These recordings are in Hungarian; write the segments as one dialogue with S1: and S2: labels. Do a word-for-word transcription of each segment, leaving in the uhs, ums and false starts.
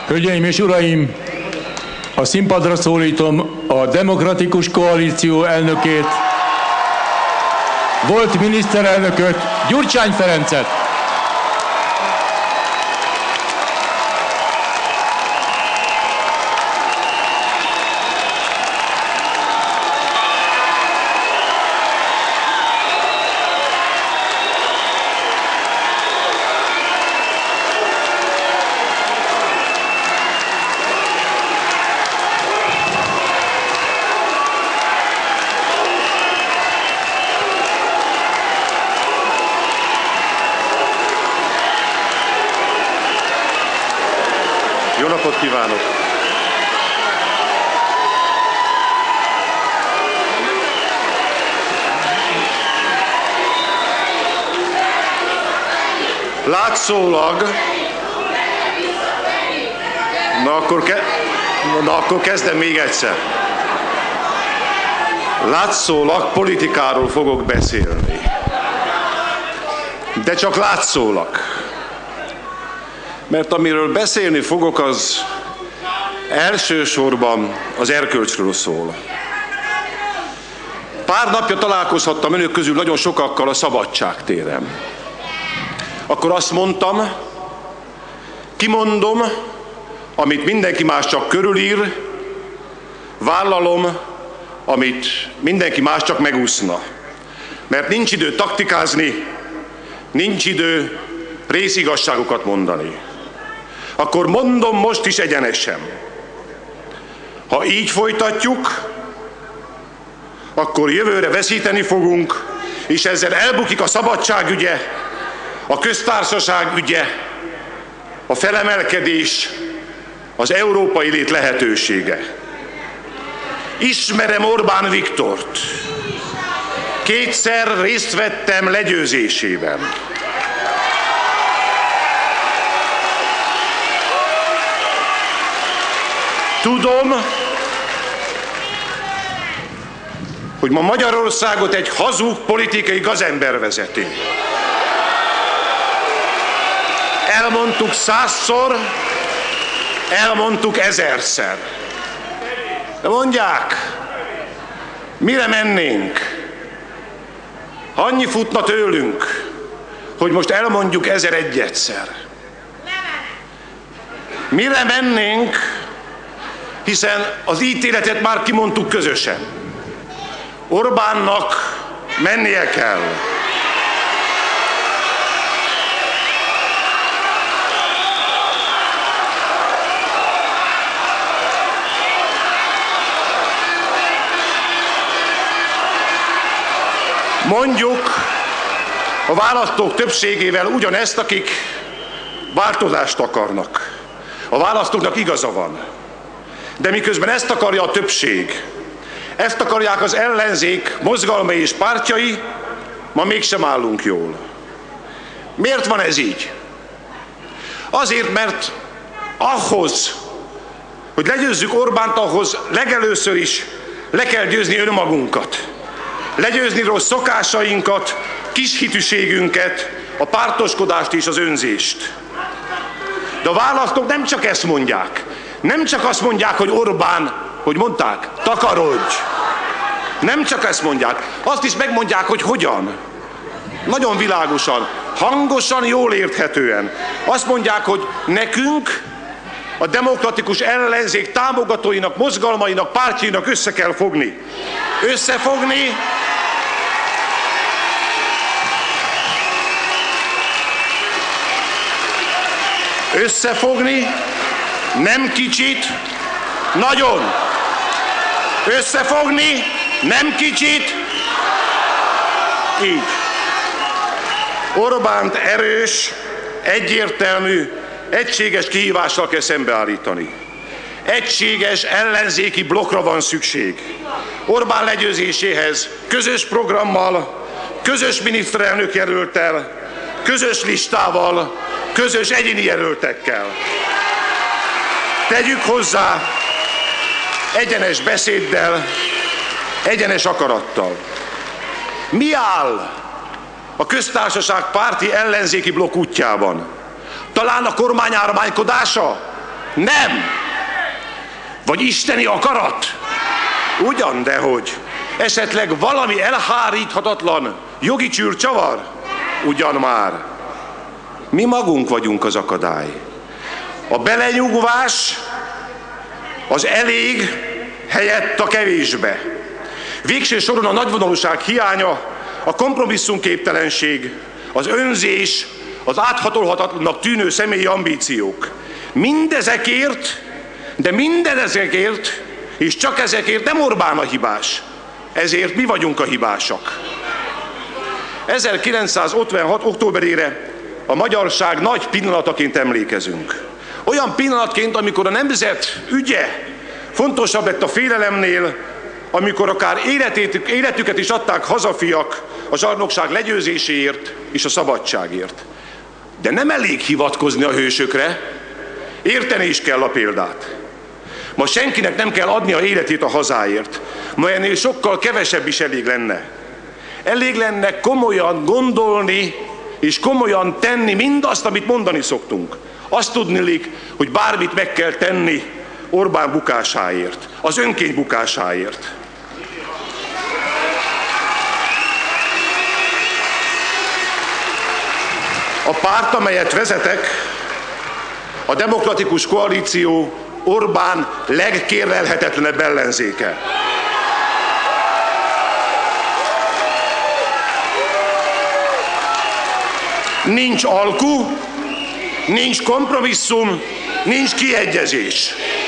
S1: Hölgyeim és uraim, a színpadra szólítom a Demokratikus Koalíció elnökét, volt miniszterelnököt, Gyurcsány Ferencet.
S2: Jó napot kívánok! Látszólag, na akkor, ke... na akkor kezdem még egyszer. Látszólag politikáról fogok beszélni. De csak látszólag. Mert amiről beszélni fogok, az elsősorban az erkölcsről szól. Pár napja találkozhattam önök közül nagyon sokakkal a Szabadságtéren. Akkor azt mondtam, kimondom, amit mindenki más csak körülír, vállalom, amit mindenki más csak megúszna. Mert nincs idő taktikázni, nincs idő részigazságokat mondani. Akkor mondom most is egyenesen. Ha így folytatjuk, akkor jövőre veszíteni fogunk, és ezzel elbukik a szabadság ügye, a köztársaság ügye, a felemelkedés, az európai lét lehetősége. Ismerem Orbán Viktort. Kétszer részt vettem legyőzésében. Tudom, hogy ma Magyarországot egy hazug politikai gazember vezeti. Elmondtuk százszor, elmondtuk ezerszer. De mondják, mire mennénk? Ha annyi futna tőlünk, hogy most elmondjuk ezer egyszer. Mire mennénk? Hiszen az ítéletet már kimondtuk közösen. Orbánnak mennie kell. Mondjuk a választók többségével ugyanezt, akik változást akarnak. A választóknak igaza van. De miközben ezt akarja a többség, ezt akarják az ellenzék mozgalmai és pártjai, ma mégsem állunk jól. Miért van ez így? Azért, mert ahhoz, hogy legyőzzük Orbánt, ahhoz legelőször is le kell győzni önmagunkat. Legyőzni rossz szokásainkat, kishitűségünket, a pártoskodást és az önzést. De a választók nem csak ezt mondják. Nem csak azt mondják, hogy Orbán, hogy mondták, takarodj. Nem csak ezt mondják, azt is megmondják, hogy hogyan. Nagyon világosan, hangosan, jól érthetően. Azt mondják, hogy nekünk, a demokratikus ellenzék támogatóinak, mozgalmainak, pártjainak össze kell fogni. Összefogni, összefogni, nem kicsit, nagyon. Összefogni, nem kicsit, így. Orbánt erős, egyértelmű, egységes kihívással kell szembeállítani. Egységes ellenzéki blokkra van szükség. Orbán legyőzéséhez közös programmal, közös miniszterelnök jelölttel, közös listával, közös egyéni jelöltekkel. Tegyük hozzá egyenes beszéddel, egyenes akarattal. Mi áll a köztársaság párti ellenzéki blokk útjában? Talán a kormány ármánykodása? Nem. Vagy isteni akarat? Ugyan, dehogy. Esetleg valami elháríthatatlan jogi csűrcsavar? Ugyan már. Mi magunk vagyunk az akadály. A belenyugvás az elég helyett a kevésbe. Végső soron a nagyvonalúság hiánya, a kompromisszumképtelenség, az önzés, az áthatolhatatlannak tűnő személyi ambíciók. Mindezekért, de mindezekért, és csak ezekért nem Orbán a hibás. Ezért mi vagyunk a hibásak. ezerkilencszázötvenhat októberére a magyarság nagy pillanataként emlékezünk. Olyan pillanatként, amikor a nemzet ügye fontosabb lett a félelemnél, amikor akár életét, életüket is adták hazafiak a zsarnokság legyőzéséért és a szabadságért. De nem elég hivatkozni a hősökre, érteni is kell a példát. Ma senkinek nem kell adnia életét a hazáért, ma ennél sokkal kevesebb is elég lenne. Elég lenne komolyan gondolni és komolyan tenni mindazt, amit mondani szoktunk. Azt tudniillik, hogy bármit meg kell tenni Orbán bukásáért, az önkény bukásáért. A párt, amelyet vezetek, a Demokratikus Koalíció Orbán legkérlelhetetlenebb ellenzéke. Nincs alku, nincs kompromisszum, nincs kiegyezés.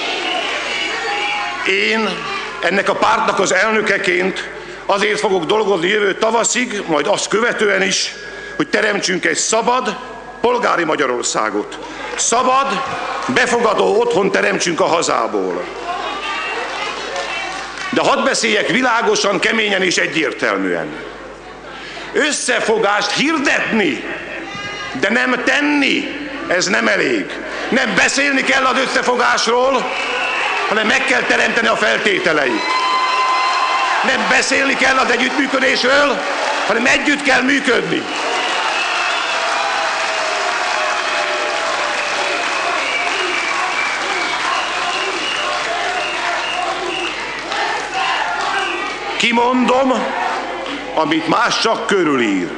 S2: Én ennek a pártnak az elnökeként azért fogok dolgozni jövő tavaszig, majd azt követően is, hogy teremtsünk egy szabad, polgári Magyarországot. Szabad, befogadó otthon teremtsünk a hazából. De hadd beszéljek világosan, keményen és egyértelműen. Összefogást hirdetni, de nem tenni, ez nem elég. Nem beszélni kell az összefogásról, hanem meg kell teremteni a feltételeit. Nem beszélni kell az együttműködésről, hanem együtt kell működni. Kimondom, amit más csak körülír.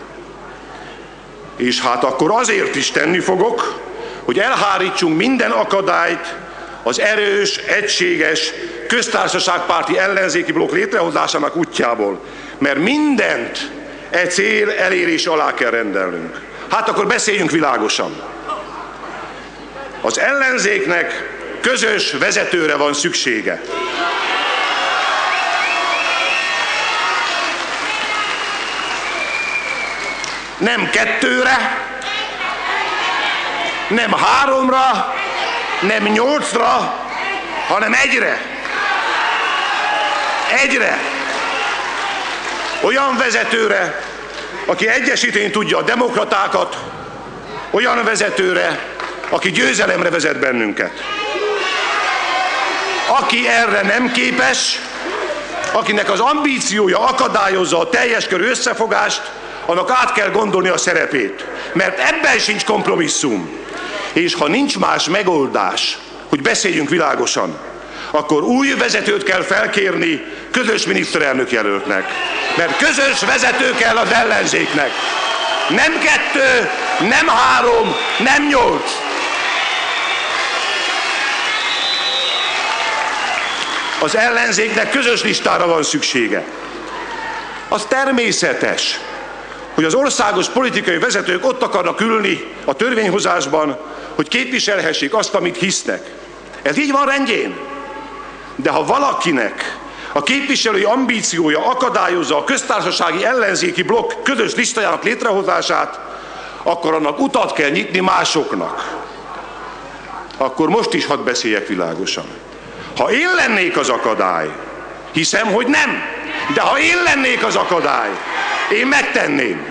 S2: És hát akkor azért is tenni fogok, hogy elhárítsunk minden akadályt az erős, egységes, köztársaságpárti ellenzéki blokk létrehozásának útjából. Mert mindent e cél elérés alá kell rendelnünk. Hát akkor beszéljünk világosan. Az ellenzéknek közös vezetőre van szüksége. Nem kettőre, nem háromra, nem nyolcra, hanem egyre. Egyre. Olyan vezetőre, aki egyesíteni tudja a demokratákat, olyan vezetőre, aki győzelemre vezet bennünket. Aki erre nem képes, akinek az ambíciója akadályozza a teljes körű összefogást, annak át kell gondolni a szerepét, mert ebben sincs kompromisszum. És ha nincs más megoldás, hogy beszéljünk világosan, akkor új vezetőt kell felkérni közös miniszterelnök jelöltnek. Mert közös vezető kell az ellenzéknek. Nem kettő, nem három, nem nyolc. Az ellenzéknek közös listára van szüksége. Az természetes, hogy az országos politikai vezetők ott akarnak ülni a törvényhozásban, hogy képviselhessék azt, amit hisznek. Ez így van rendjén. De ha valakinek a képviselői ambíciója akadályozza a köztársasági ellenzéki blokk közös listájának létrehozását, akkor annak utat kell nyitni másoknak. Akkor most is hadd beszéljek világosan. Ha én lennék az akadály, hiszem, hogy nem, de ha én lennék az akadály, én megtenném.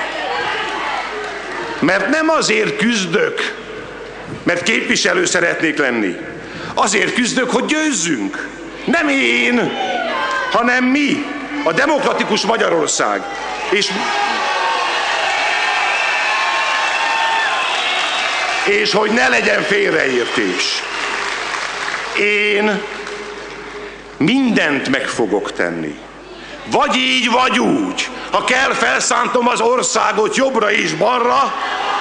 S2: Mert nem azért küzdök, mert képviselő szeretnék lenni. Azért küzdök, hogy győzzünk. Nem én, hanem mi, a demokratikus Magyarország. És, és hogy ne legyen félreértés. Én mindent meg fogok tenni. Vagy így, vagy úgy. Ha kell, felszántom az országot jobbra és balra,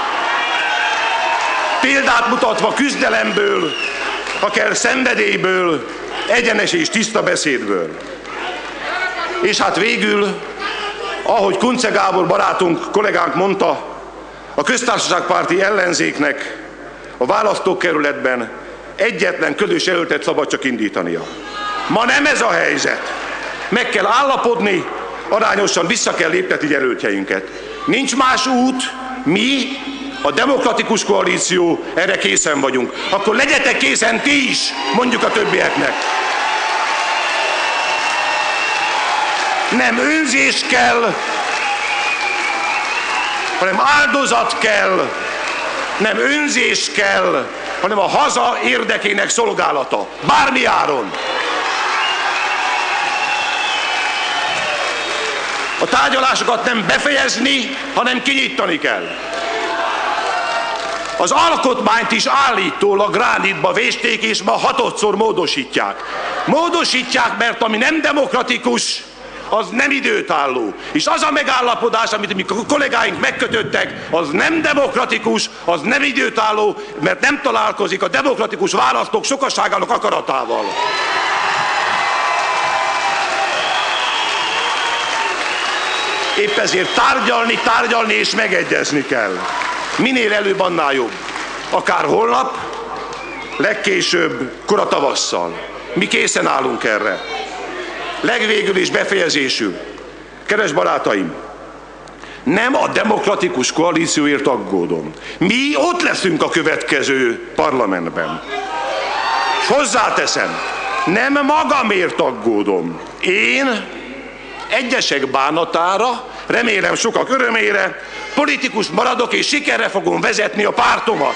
S2: példát mutatva küzdelemből, ha kell szenvedélyből, egyenes és tiszta beszédből. És hát végül, ahogy Kunce Gábor barátunk, kollégánk mondta, a köztársaságpárti ellenzéknek a választókerületben egyetlen közös jelöltet szabad csak indítania. Ma nem ez a helyzet. Meg kell állapodni, arányosan vissza kell léptetni jelöltjeinket. Nincs más út, mi, a Demokratikus Koalíció erre készen vagyunk. Akkor legyetek készen ti is, mondjuk a többieknek. Nem önzés kell, hanem áldozat kell, nem önzés kell, hanem a haza érdekének szolgálata. Bármi áron. A tárgyalásokat nem befejezni, hanem kinyitani kell. Az alkotmányt is állítólag gránitba vésték, és ma hatodszor módosítják. Módosítják, mert ami nem demokratikus, az nem időtálló. És az a megállapodás, amit mi kollégáink megkötöttek, az nem demokratikus, az nem időtálló, mert nem találkozik a demokratikus választók sokaságának akaratával. Épp ezért tárgyalni, tárgyalni és megegyezni kell. Minél előbb, annál jobb. Akár holnap, legkésőbb kora tavasszal. Mi készen állunk erre. Legvégül és befejezésül. Kedves barátaim, nem a Demokratikus Koalícióért aggódom. Mi ott leszünk a következő parlamentben. És hozzáteszem, nem magamért aggódom. Én egyesek bánatára, remélem sokak örömére, politikus maradok és sikerre fogom vezetni a pártomat.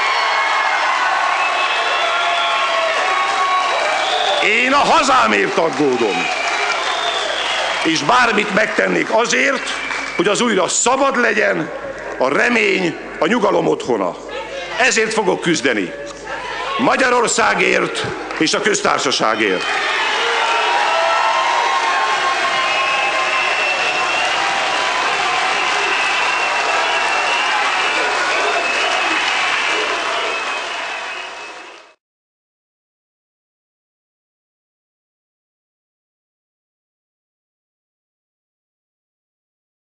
S2: Én a hazámért aggódom. És bármit megtennék azért, hogy az újra szabad legyen, a remény, a nyugalom otthona. Ezért fogok küzdeni. Magyarországért és a köztársaságért.